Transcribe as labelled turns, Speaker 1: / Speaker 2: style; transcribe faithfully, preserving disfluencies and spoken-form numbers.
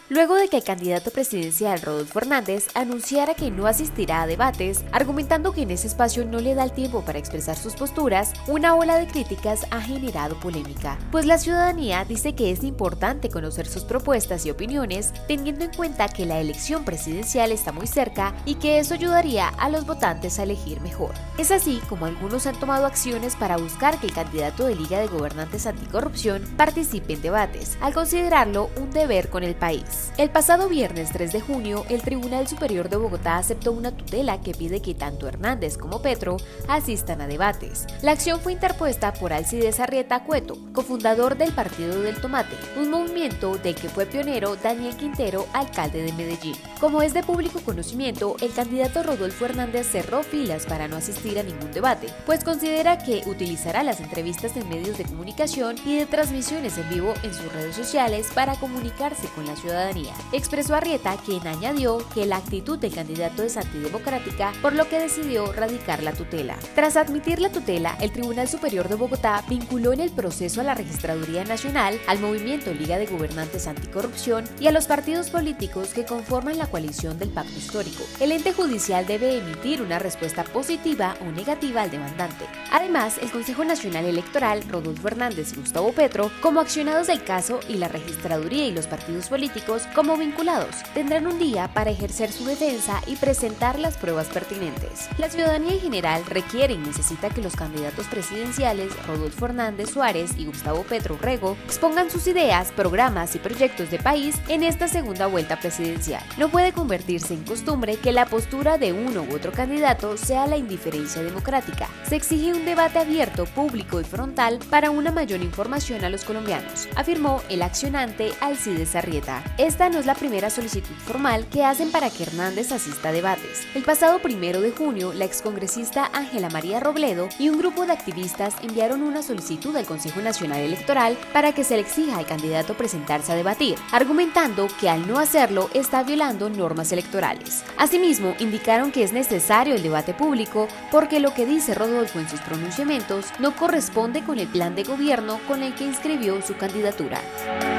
Speaker 1: luego de que el candidato presidencial Rodolfo Hernández anunciara que no asistirá a debates, argumentando que en ese espacio no le da el tiempo para expresar sus posturas. Una ola de críticas ha generado polémica, pues la ciudadanía dice que es importante conocer sus propuestas y opiniones, teniendo en cuenta que la elección presidencial está muy cerca y que eso ayudaría a los votantes a elegir mejor. Es así como algunos han tomado acciones para buscar que el candidato de Liga de Gobernantes Anticorrupción participe en debates, al considerarlo un deber con el país. El pasado viernes tres de junio, el Tribunal Superior de Bogotá aceptó una tutela que pide que tanto Hernández como Petro asistan a debates. La acción fue interpuesta por Alcides Arrieta Cueto, cofundador del Partido del Tomate, un movimiento del que fue pionero Daniel Quintero, alcalde de Medellín. Como es de público conocimiento, el candidato Rodolfo Hernández cerró filas para no asistir a ningún debate, pues considera que utilizará las entrevistas en medios de comunicación y de transmisiones en vivo en sus redes sociales para comunicarse con la ciudadanía. Expresó Arrieta, quien añadió que la actitud del candidato es antidemocrática, por lo que decidió radicar la tutela. Tras admitir la tutela, el Tribunal Superior de Bogotá vinculó en el proceso a la Registraduría Nacional, al movimiento Liga de Gobernantes Anticorrupción y a los partidos políticos que conforman la coalición del Pacto Histórico. El ente judicial debe emitir una respuesta positiva o negativa al demandante. Además, el Consejo Nacional Electoral, Rodolfo Hernández y Gustavo Petro, como accionados del caso, y la Registraduría y los partidos políticos, como vinculados, tendrán un día para ejercer su defensa y presentar las pruebas pertinentes. La ciudadanía en general requiere y necesita que los candidatos presidenciales Rodolfo Hernández Suárez y Gustavo Petro Rego expongan sus ideas, programas y proyectos de país en esta segunda vuelta presidencial. No puede convertirse en costumbre que la postura de uno u otro candidato sea la indiferencia democrática. Se exige un debate abierto, público y frontal para una mayor información a los colombianos, afirmó el accionante Alcides Arrieta. Esta no es la primera solicitud formal que hacen para que Hernández asista a debates. El pasado primero de junio, la excongresista Ángela María Robledo y un grupo de activistas enviaron una solicitud al Consejo Nacional Electoral para que se le exija al candidato presentarse a debatir, argumentando que al no hacerlo está violando normas electorales. Asimismo, indicaron que es necesario el debate público porque lo que dice Rodolfo en sus pronunciamientos no corresponde con el plan de gobierno con el que inscribió su candidatura.